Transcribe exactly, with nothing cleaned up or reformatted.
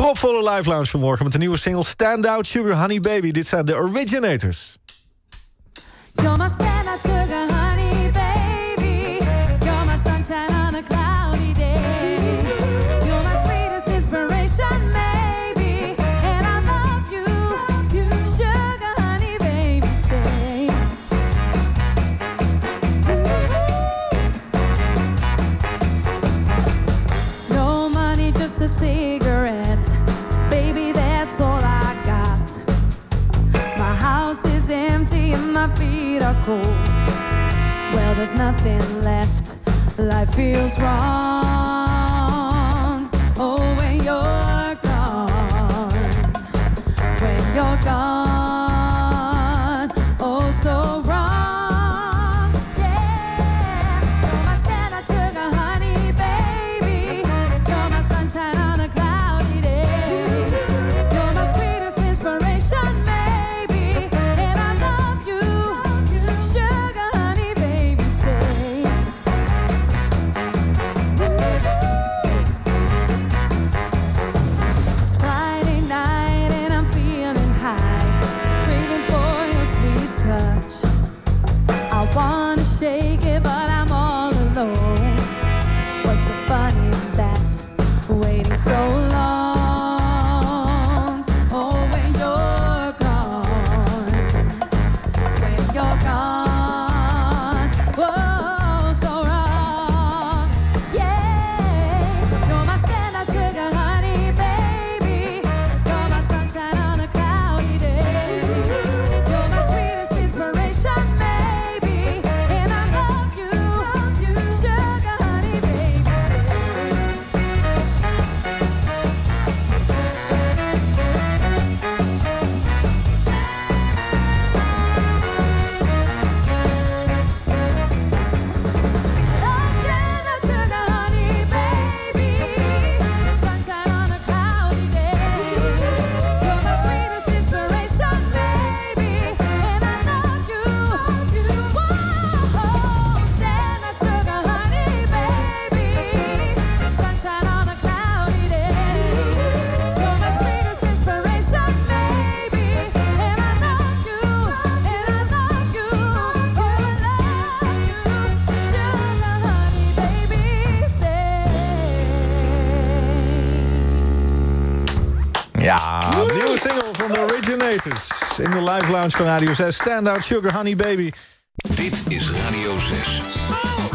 propvolle live lounge vanmorgen met de nieuwe single Stand Out Sugar Honey Baby. Dit zijn de Originators. You're my stand-out sugar honey baby. You're my sunshine on a cloudy day. You're my sweetest inspiration maybe. And I love you, sugar honey baby, stay. No money, just a cigarette. Baby, that's all I got. My house is empty and my feet are cold. Well, there's nothing left. Life feels wrong. Oh, when you're gone. When you're gone. Oh, so wrong. Yeah. You're my stand-out sugar honey baby. You're my sunshine on a cloudy day. You're my sweetest inspiration maybe. And I love you, sugar honey baby, stay. It's Friday night and I'm feeling high, craving for your sweet touch. I wanna shake it but I'm all alone. What's the fun in that? Waiting so long. Oh, when you're gone. When you're gone. Whoa, so wrong. Yeah. You're my stand-out sugar honey baby. You're my sunshine on a cloudy day. You're my sweetest inspiration maybe. And I love you, sugar honey baby, stand-out sugar honey baby. Sunshine on a cloudy day. You're my sweetest inspiration baby. And I love you, whoa. Stand-out sugar honey baby. Sunshine on a cloudy day. You're my sweetest inspiration maybe. And I love you, and I love you, and I love you, sugar honey baby, stay. Ja, de nieuwe single van de Originators. In de live lounge van Radio zes. Stand Out Sugar Honey Baby. Dit is Radio zes.